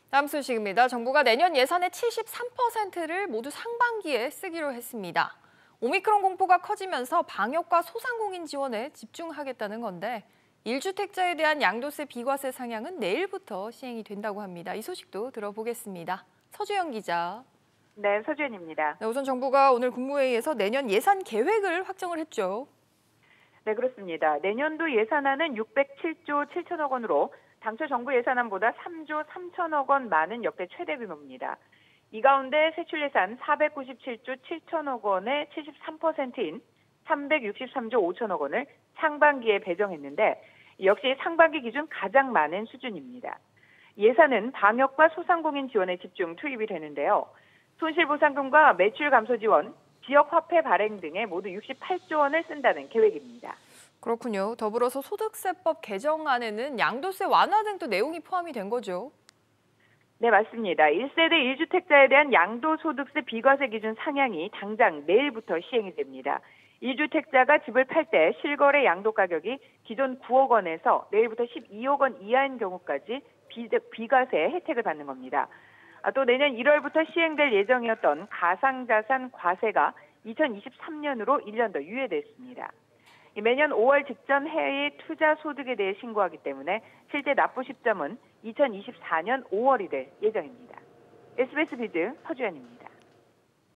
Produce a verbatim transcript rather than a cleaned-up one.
다음 소식입니다. 정부가 내년 예산의 칠십삼 퍼센트를 모두 상반기에 쓰기로 했습니다. 오미크론 공포가 커지면서 방역과 소상공인 지원에 집중하겠다는 건데 일 주택자에 대한 양도세 비과세 상향은 내일부터 시행이 된다고 합니다. 이 소식도 들어보겠습니다. 서주영 기자. 네, 서주연입니다. 네, 우선 정부가 오늘 국무회의에서 내년 예산 계획을 확정을 했죠. 네, 그렇습니다. 내년도 예산안은 육백칠조 칠천억 원으로 당초 정부 예산안보다 삼조 삼천억 원 많은 역대 최대 규모입니다. 이 가운데 세출 예산 사백구십칠조 칠천억 원의 칠십삼 퍼센트인 삼백육십삼조 오천억 원을 상반기에 배정했는데 역시 상반기 기준 가장 많은 수준입니다. 예산은 방역과 소상공인 지원에 집중 투입이 되는데요. 손실보상금과 매출 감소 지원, 지역 화폐 발행 등에 모두 육십팔조 원을 쓴다는 계획입니다. 그렇군요. 더불어서 소득세법 개정안에는 양도세 완화 등 또 내용이 포함이 된 거죠. 네, 맞습니다. 일 세대 일 주택자에 대한 양도소득세 비과세 기준 상향이 당장 내일부터 시행이 됩니다. 일 주택자가 집을 팔 때 실거래 양도 가격이 기존 구억 원에서 내일부터 십이억 원 이하인 경우까지 비, 비과세 혜택을 받는 겁니다. 또 내년 일월부터 시행될 예정이었던 가상자산 과세가 이천이십삼 년으로 일 년 더 유예됐습니다. 매년 오월 직전 해외 투자 소득에 대해 신고하기 때문에 실제 납부 시점은 이천이십사 년 오월이 될 예정입니다. 에스비에스 비즈 서주연입니다.